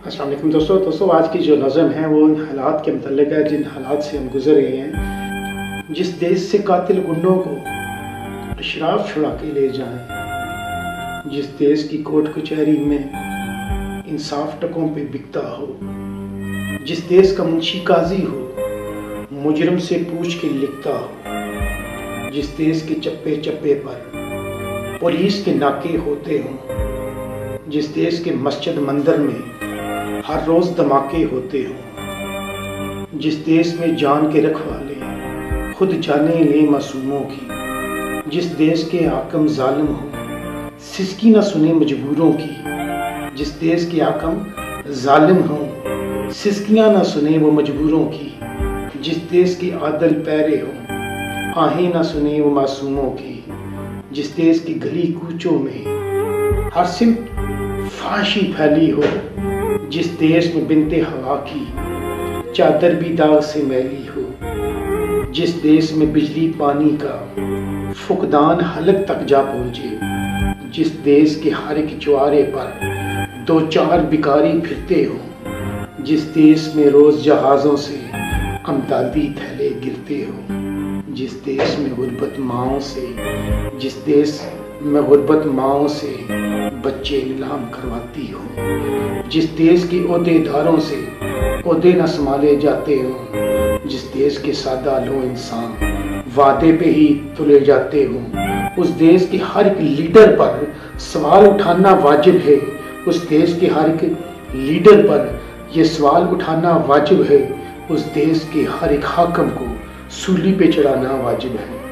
अस्सलाम वालेकुम दोस्तों आज की जो नज़म है वो उन हालात के मतलब है जिन हालात से हम गुजर रहे हैं। जिस देश से कातिल गुंडों को अशराफ छुड़ा के ले जाएं, जिस देश की कोर्ट कचहरी में इंसाफ टकों पे बिकता हो, जिस देश का मुंशी काजी हो मुजरिम से पूछ के लिखता हो, जिस देश के चप्पे चप्पे पर पुलिस के नाके होते हों, जिस देश के मस्जिद मंदिर में हर रोज धमाके होते हों, जिस देश में जान के रखवाले खुद जाने ले मासूमों की, जिस देश के हाकिम जालिम हो सिसकी ना सुने मजबूरों की, जिस देश के हाकिम जालिम हो सिसकियां ना सुने वो मजबूरों की, जिस देश के आदल पैरे हो आहें ना सुने वो मासूमों की, जिस देश की गली कूचों में हर सिमत फाशी फैली हो, जिस देश में बिनते हवा की चादर भी दाग से मैली हो, जिस देश में बिजली पानी का फुकदान हलक तक जा पहुंचे, जिस देश के हर एक चौराहे पर दो चार भिखारी फिरते हो, जिस देश में रोज जहाज़ों से अमदादी थैले गिरते हो, जिस देश में गुर्बत माओं से बच्चे नीलाम करवाती हो, जिस देश के ओहदेदारों से ओहदे न संभाले जाते हो, जिस देश के सादा लो इंसान वादे पे ही तुले जाते हो, उस देश के हर एक लीडर पर सवाल उठाना वाजिब है, उस देश के हर एक लीडर पर यह सवाल उठाना वाजिब है, उस देश के हर एक हाकिम को सूली पे चढ़ाना वाजिब है।